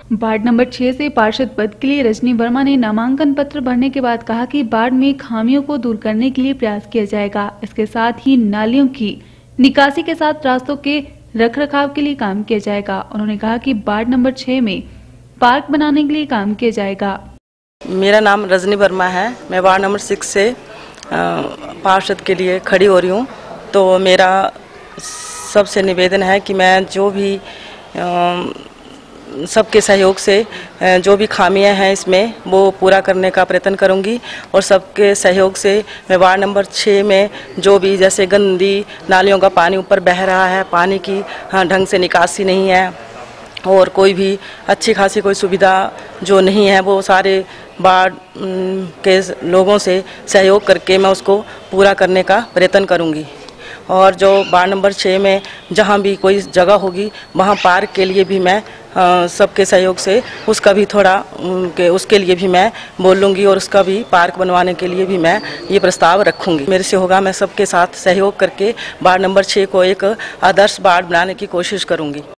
Ward number 6 से पार्षद पद के लिए रजनी वर्मा ने नामांकन पत्र भरने के बाद कहा कि वार्ड में खामियों को दूर करने के लिए प्रयास किया जाएगा। इसके साथ ही नालियों की निकासी के साथ रास्तों के रखरखाव के लिए काम किया जाएगा। उन्होंने कहा कि वार्ड नंबर 6 में पार्क बनाने के लिए काम किया जाएगा। मेरा नाम रजनी वर्मा है। मैं वार्ड नंबर 6 से पार्षद के लिए खड़ी हो रही हूँ। तो मेरा सबसे निवेदन है कि मैं जो भी सबके सहयोग से जो भी खामियां हैं इसमें वो पूरा करने का प्रयत्न करूंगी और सबके सहयोग से मैं वार्ड नंबर 6 में जो भी जैसे गंदी नालियों का पानी ऊपर बह रहा है, पानी की ढंग से निकासी नहीं है और कोई भी अच्छी खासी कोई सुविधा जो नहीं है, वो सारे वार्ड के लोगों से सहयोग करके मैं उसको पूरा करने का प्रयत्न करूंगी। और जो वार्ड नंबर 6 में जहां भी कोई जगह होगी वहां पार्क के लिए भी मैं सबके सहयोग से उसका भी थोड़ा उसके लिए भी मैं बोलूँगी और उसका भी पार्क बनवाने के लिए भी मैं ये प्रस्ताव रखूँगी। मेरे से होगा मैं सबके साथ सहयोग करके वार्ड नंबर 6 को एक आदर्श वार्ड बनाने की कोशिश करूँगी।